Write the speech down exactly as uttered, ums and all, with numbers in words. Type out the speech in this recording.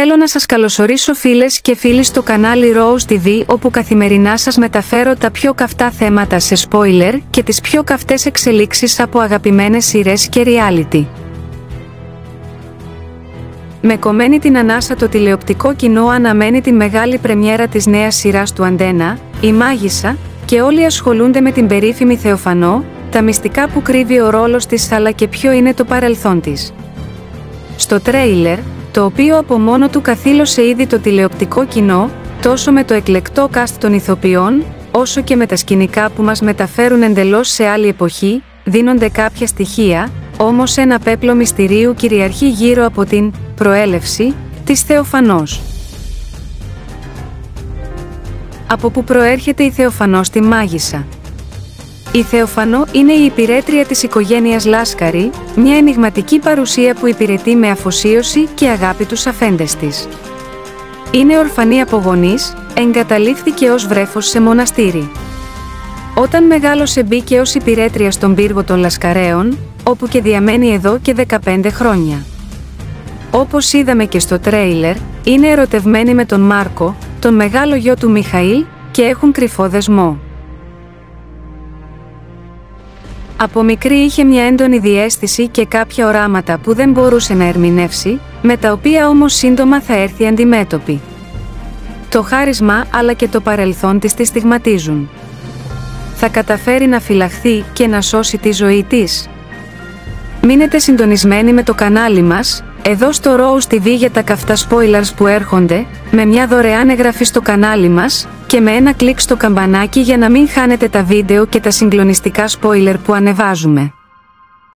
Θέλω να σας καλωσορίσω φίλες και φίλοι στο κανάλι Rose τι βι, όπου καθημερινά σας μεταφέρω τα πιο καυτά θέματα σε spoiler και τις πιο καυτές εξελίξεις από αγαπημένες σειρές και reality. Με κομμένη την ανάσα το τηλεοπτικό κοινό αναμένει τη μεγάλη πρεμιέρα της νέας σειράς του Αντένα, η Μάγισσα, και όλοι ασχολούνται με την περίφημη Θεοφανό, τα μυστικά που κρύβει ο ρόλος της αλλά και ποιο είναι το παρελθόν της. Στο τρέιλερ, το οποίο από μόνο του καθήλωσε ήδη το τηλεοπτικό κοινό, τόσο με το εκλεκτό cast των ηθοποιών, όσο και με τα σκηνικά που μας μεταφέρουν εντελώς σε άλλη εποχή, δίνονται κάποια στοιχεία, όμως ένα πέπλο μυστηρίου κυριαρχεί γύρω από την προέλευση της Θεοφανός. Από πού προέρχεται η Θεοφανό στη Μάγισσα? Η Θεοφανό είναι η υπηρέτρια της οικογένειας Λάσκαρη, μια ενιγματική παρουσία που υπηρετεί με αφοσίωση και αγάπη τους αφέντες της. Είναι ορφανή από γονείς, εγκαταλείφθηκε ως βρέφος σε μοναστήρι. Όταν μεγάλωσε μπήκε ως υπηρέτρια στον πύργο των Λασκαρέων, όπου και διαμένει εδώ και δεκαπέντε χρόνια. Όπως είδαμε και στο τρέιλερ, είναι ερωτευμένη με τον Μάρκο, τον μεγάλο γιο του Μιχαήλ, και έχουν κρυφό δεσμό. Από μικρή είχε μια έντονη διαίσθηση και κάποια οράματα που δεν μπορούσε να ερμηνεύσει, με τα οποία όμως σύντομα θα έρθει αντιμέτωπη. Το χάρισμα αλλά και το παρελθόν της τη στιγματίζουν. Θα καταφέρει να φυλαχθεί και να σώσει τη ζωή της? Μείνετε συντονισμένοι με το κανάλι μας, εδώ στο Rose τι βι, για τα καυτά spoilers που έρχονται, με μια δωρεάν εγγραφή στο κανάλι μας και με ένα κλικ στο καμπανάκι για να μην χάνετε τα βίντεο και τα συγκλονιστικά spoiler που ανεβάζουμε.